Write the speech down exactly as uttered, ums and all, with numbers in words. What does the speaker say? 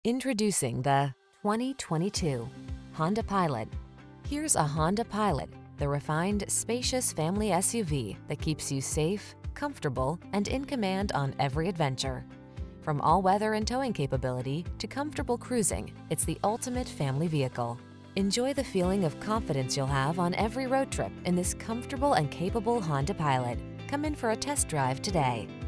Introducing the twenty twenty-two Honda Pilot. Here's a Honda Pilot, the refined, spacious family S U V that keeps you safe, comfortable, and in command on every adventure. From all-weather and towing capability to comfortable cruising, it's the ultimate family vehicle. Enjoy the feeling of confidence you'll have on every road trip in this comfortable and capable Honda Pilot. Come in for a test drive today.